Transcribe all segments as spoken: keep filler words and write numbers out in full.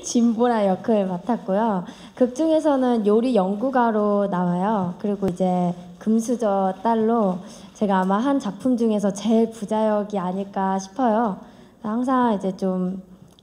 진보라 역을 맡았고요. 극 중에서는 요리 연구가로 나와요. 그리고 이제 금수저 딸로 제가 아마 한 작품 중에서 제일 부자역이 아닐까 싶어요. 항상 이제 좀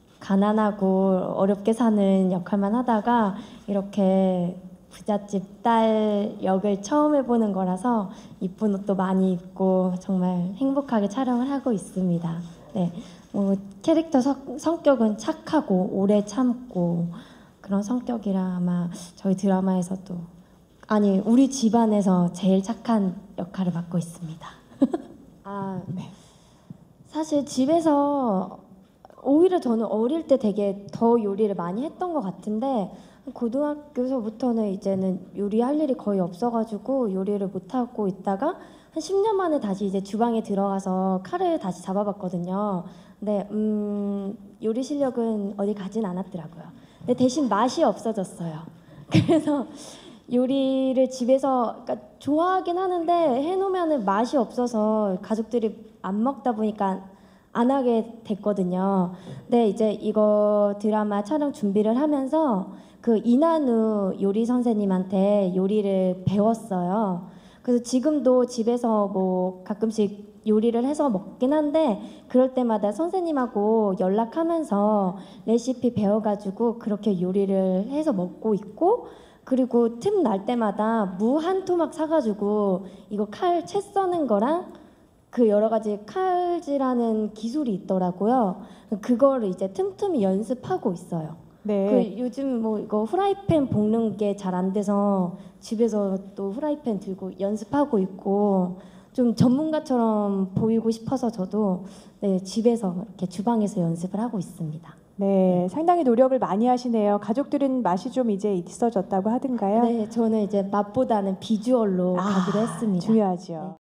가난하고 어렵게 사는 역할만 하다가 이렇게 부잣집 딸 역을 처음 해보는 거라서 이쁜 옷도 많이 입고 정말 행복하게 촬영을 하고 있습니다. 네, 뭐 캐릭터 성, 성격은 착하고 오래 참고 그런 성격이라 아마 저희 드라마에서도 아니 우리 집안에서 제일 착한 역할을 맡고 있습니다. 아, 네. 사실 집에서 오히려 저는 어릴 때 되게 더 요리를 많이 했던 것 같은데 고등학교서부터는 이제는 요리할 일이 거의 없어가지고 요리를 못하고 있다가 한 십 년 만에 다시 이제 주방에 들어가서 칼을 다시 잡아봤거든요. 근데 음, 요리 실력은 어디 가진 않았더라고요. 근데 대신 맛이 없어졌어요. 그래서 요리를 집에서 그러니까 좋아하긴 하는데 해놓으면 맛이 없어서 가족들이 안 먹다 보니까 안 하게 됐거든요. 근데 이제 이거 드라마 촬영 준비를 하면서 그 이난우 요리 선생님한테 요리를 배웠어요. 그래서 지금도 집에서 뭐 가끔씩 요리를 해서 먹긴 한데 그럴 때마다 선생님하고 연락하면서 레시피 배워가지고 그렇게 요리를 해서 먹고 있고 그리고 틈 날 때마다 무 한 토막 사가지고 이거 칼 채 써는 거랑 그 여러 가지 칼질하는 기술이 있더라고요. 그거를 이제 틈틈이 연습하고 있어요. 네. 그 요즘 뭐 이거 후라이팬 볶는 게 잘 안 돼서 집에서 또 후라이팬 들고 연습하고 있고 좀 전문가처럼 보이고 싶어서 저도 네, 집에서 이렇게 주방에서 연습을 하고 있습니다. 네, 상당히 노력을 많이 하시네요. 가족들은 맛이 좀 이제 있어졌다고 하던가요? 네, 저는 이제 맛보다는 비주얼로 아, 가기로 했습니다. 중요하죠. 네.